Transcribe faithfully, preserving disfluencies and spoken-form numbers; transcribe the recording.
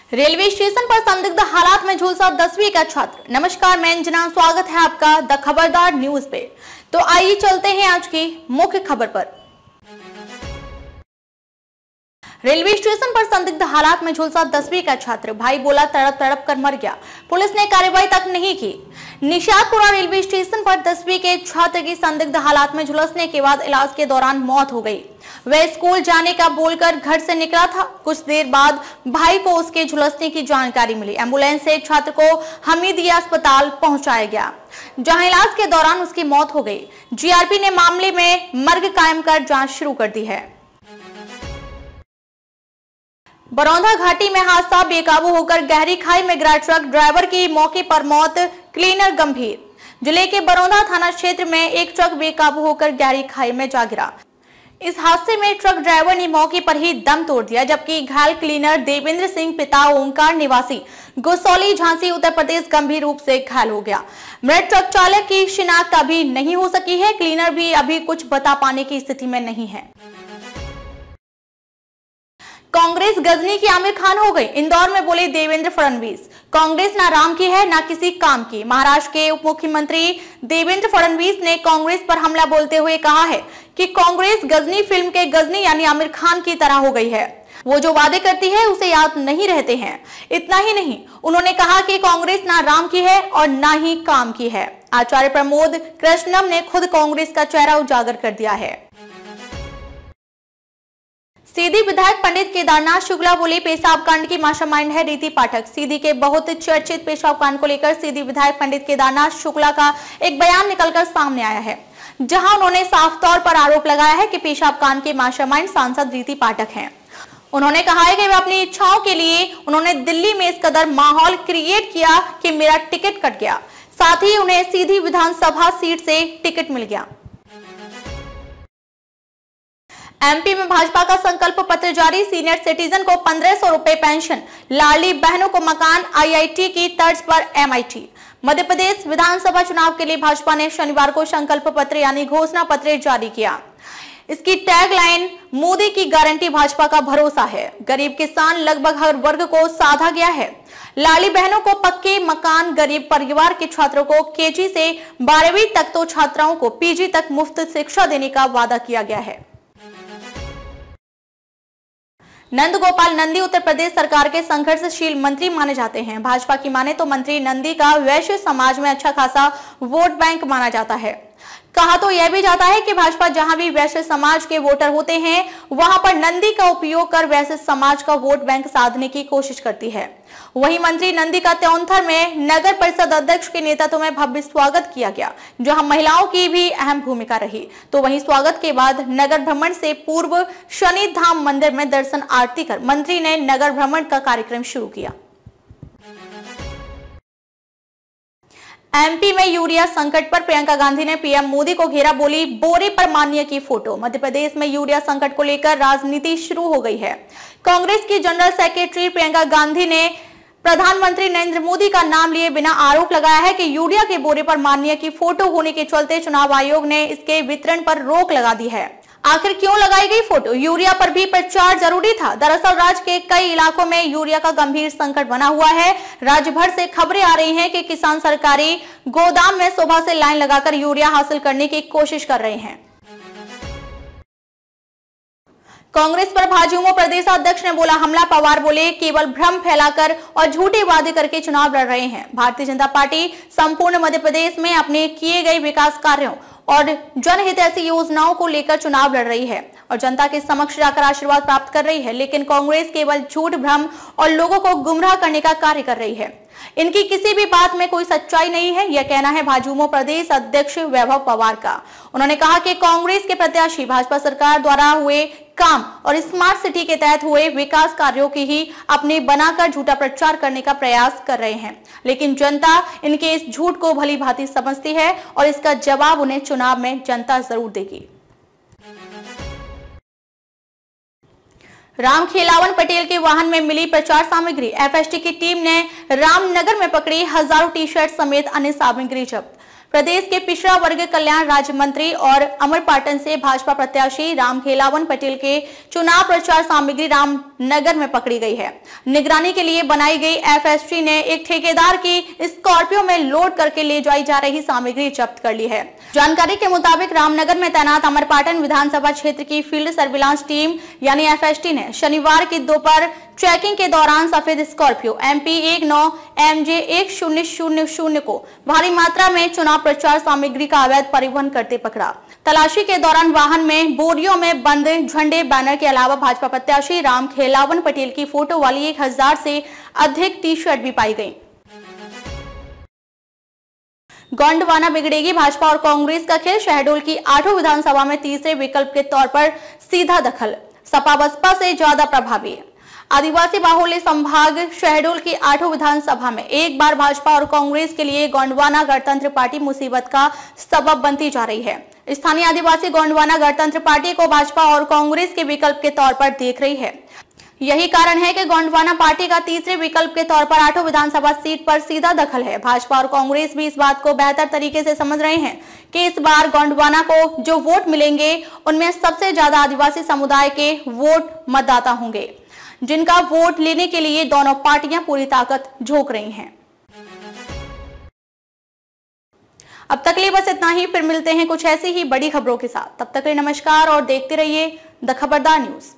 Railway station पर संदिग्ध हालात में झुलसा दसवीं का छात्र। नमस्कार, मैं अंजना, स्वागत है आपका द खबरदार न्यूज पे। तो आइए चलते हैं आज की मुख्य खबर पर। रेलवे स्टेशन पर संदिग्ध हालात में झुलसा दसवीं का छात्र, भाई बोला तड़प तड़प कर मर गया, पुलिस ने कार्रवाई तक नहीं की। निशातपुरा रेलवे स्टेशन पर दसवीं के छात्र की संदिग्ध हालात में झुलसने के बाद इलाज के दौरान मौत हो गई। वह स्कूल जाने का बोलकर घर से निकला था। कुछ देर बाद भाई को उसके झुलसने की जानकारी मिली। एम्बुलेंस से छात्र को हमीदिया अस्पताल पहुंचाया गया, जहां इलाज के दौरान उसकी मौत हो गई। जीआरपी ने मामले में मर्ग कायम कर जांच शुरू कर दी है। बरौंधा घाटी में हादसा, बेकाबू होकर गहरी खाई में गिरा ट्रक, ड्राइवर की मौके पर मौत, क्लीनर गंभीर। जिले के बरौंधा थाना क्षेत्र में एक ट्रक बेकाबू होकर गहरी खाई में जा गिरा। इस हादसे में ट्रक ड्राइवर ने मौके पर ही दम तोड़ दिया, जबकि घायल क्लीनर देवेंद्र सिंह पिता ओमकार निवासी गोसौली झांसी उत्तर प्रदेश गंभीर रूप से घायल हो गया। मृत ट्रक चालक की शिनाख्त अभी नहीं हो सकी है। क्लीनर भी अभी कुछ बता पाने की स्थिति में नहीं है। कांग्रेस गजनी की आमिर खान हो गई, इंदौर में बोले देवेंद्र फडणवीस। कांग्रेस ना राम की है ना किसी काम की। महाराष्ट्र के उप मुख्यमंत्री देवेंद्र फडणवीस ने कांग्रेस पर हमला बोलते हुए कहा है कि कांग्रेस गजनी फिल्म के गजनी यानी आमिर खान की तरह हो गई है। वो जो वादे करती है उसे याद नहीं रहते हैं। इतना ही नहीं, उन्होंने कहा कि कांग्रेस ना राम की है और ना ही काम की है। आचार्य प्रमोद कृष्णम ने खुद कांग्रेस का चेहरा उजागर कर दिया है। सीधी विधायक पंडित केदारनाथ शुक्ला बोले पेशाब कांड की मास्टरमाइंड है रीति पाठक। सीधी के बहुत चर्चित पेशाब कांड को लेकर सीधी विधायक पंडित केदारनाथ शुक्ला का एक बयान निकलकर सामने आया है, जहां उन्होंने साफ तौर पर आरोप लगाया है कि पेशाब कांड के मास्टरमाइंड सांसद रीति पाठक हैं। उन्होंने कहा है कि वे अपनी इच्छाओं के लिए उन्होंने दिल्ली में इस कदर माहौल क्रिएट किया कि मेरा टिकट कट गया, साथ ही उन्हें सीधी विधानसभा सीट से टिकट मिल गया। एमपी में भाजपा का संकल्प पत्र जारी, सीनियर सिटीजन को पंद्रह सौ रुपए पेंशन, लाडली बहनों को मकान, आईआईटी की तर्ज पर एमआईटी। मध्य प्रदेश विधानसभा चुनाव के लिए भाजपा ने शनिवार को संकल्प पत्र यानी घोषणा पत्र जारी किया। इसकी टैगलाइन मोदी की गारंटी भाजपा का भरोसा है। गरीब किसान लगभग हर वर्ग को साधा गया है। लाडली बहनों को पक्के मकान, गरीब परिवार के छात्रों को केजी से बारहवीं तक तो छात्राओं को पीजी तक मुफ्त शिक्षा देने का वादा किया गया है। नंद गोपाल नंदी उत्तर प्रदेश सरकार के संघर्षशील मंत्री माने जाते हैं। भाजपा की माने तो मंत्री नंदी का वैश्य समाज में अच्छा खासा वोट बैंक माना जाता है। कहा तो यह भी जाता है कि भाजपा जहां भी वैश्य समाज के वोटर होते हैं, वहां पर नंदी का उपयोग कर वैश्य समाज का वोट बैंक साधने की कोशिश करती है। वहीं मंत्री नंदी का त्योंथर में नगर परिषद अध्यक्ष के नेतृत्व में भव्य स्वागत किया गया, जहां महिलाओं की भी अहम भूमिका रही। तो वहीं स्वागत के बाद नगर भ्रमण से पूर्व शनि धाम मंदिर में दर्शन आरती कर मंत्री ने नगर भ्रमण का कार्यक्रम शुरू किया। एमपी में यूरिया संकट पर प्रियंका गांधी ने पीएम मोदी को घेरा, बोली बोरे पर माननीय की फोटो। मध्य प्रदेश में यूरिया संकट को लेकर राजनीति शुरू हो गई है। कांग्रेस की जनरल सेक्रेटरी प्रियंका गांधी ने प्रधानमंत्री नरेंद्र मोदी का नाम लिए बिना आरोप लगाया है कि यूरिया के बोरे पर माननीय की फोटो होने के चलते चुनाव आयोग ने इसके वितरण पर रोक लगा दी है। आखिर क्यों लगाई गई फोटो? यूरिया पर भी प्रचार जरूरी था। दरअसल राज्य के कई इलाकों में यूरिया का गंभीर संकट बना हुआ है। राज्य भर से खबरें आ रही हैं कि किसान सरकारी गोदाम में सुबह से लाइन लगाकर यूरिया हासिल करने की कोशिश कर रहे हैं। कांग्रेस पर भाजयुमो प्रदेश अध्यक्ष ने बोला हमला, पवार बोले केवल भ्रम फैलाकर और झूठे वादे करके चुनाव लड़ रहे हैं। भारतीय जनता पार्टी संपूर्ण मध्य प्रदेश में अपने किए गए विकास कार्यों और जनहित ऐसी योजनाओं को लेकर चुनाव लड़ रही है और जनता के समक्ष जाकर आशीर्वाद प्राप्त कर रही है, लेकिन कांग्रेस केवल झूठ, भ्रम और लोगों को गुमराह करने का कार्य कर रही है। इनकी किसी भी बात में कोई सच्चाई नहीं है, यह कहना है भाजयुमो प्रदेश अध्यक्ष वैभव पवार का। उन्होंने कहा कि कांग्रेस के प्रत्याशी भाजपा सरकार द्वारा हुए काम और स्मार्ट सिटी के तहत हुए विकास कार्यों की ही अपने बनाकर झूठा प्रचार करने का प्रयास कर रहे हैं, लेकिन जनता इनके इस झूठ को भली भांति समझती है और इसका जवाब उन्हें चुनाव में जनता जरूर देगी। रामखेलावन पटेल के वाहन में मिली प्रचार सामग्री, एफएसटी की टीम ने रामनगर में पकड़ी हजारों टी शर्ट समेत अन्य सामग्री जब्त। प्रदेश के पिछड़ा वर्ग कल्याण राज्य मंत्री और अमरपाटन से भाजपा प्रत्याशी रामखेलावन पटेल के चुनाव प्रचार सामग्री राम नगर में पकड़ी गई है। निगरानी के लिए बनाई गई एफएसटी ने एक ठेकेदार की स्कॉर्पियो में लोड करके ले जाई जा रही सामग्री जब्त कर ली है। जानकारी के मुताबिक रामनगर में तैनात अमरपाटन विधानसभा क्षेत्र की फील्ड सर्विलांस टीम यानी एफएसटी ने शनिवार की दोपहर चेकिंग के दौरान सफेद स्कॉर्पियो एमपी एक नौ एमजे एक शून्य शून्य शून्य को भारी मात्रा में चुनाव प्रचार सामग्री का अवैध परिवहन करते पकड़ा। तलाशी के दौरान वाहन में बोरियों में बंद झंडे बैनर के अलावा भाजपा प्रत्याशी राम खेलावन पटेल की फोटो वाली एक हजार से अधिक टी शर्ट भी पाई गई। गोंडवाना बिगड़ेगी, भाजपा और कांग्रेस का खेल। शहडोल की आठों विधानसभा में तीसरे विकल्प के तौर पर सीधा दखल, सपा बसपा से ज्यादा प्रभावी। आदिवासी बाहुल्य संभाग शहडोल की आठों विधानसभा में एक बार भाजपा और कांग्रेस के लिए गोंडवाना गणतंत्र पार्टी मुसीबत का सबब बनती जा रही है। स्थानीय आदिवासी गोंडवाना गणतंत्र पार्टी को भाजपा और कांग्रेस के विकल्प के तौर पर देख रही है। यही कारण है कि गोंडवाना पार्टी का तीसरे विकल्प के तौर पर आठों विधानसभा सीट पर सीधा दखल है। भाजपा और कांग्रेस भी इस बात को बेहतर तरीके से समझ रहे हैं कि इस बार गोंडवाना को जो वोट मिलेंगे उनमें सबसे ज्यादा आदिवासी समुदाय के वोट मतदाता होंगे, जिनका वोट लेने के लिए दोनों पार्टियां पूरी ताकत झोंक रही हैं। अब तक के लिए बस इतना ही, फिर मिलते हैं कुछ ऐसी ही बड़ी खबरों के साथ। तब तक के लिए नमस्कार और देखते रहिए द खबरदार न्यूज।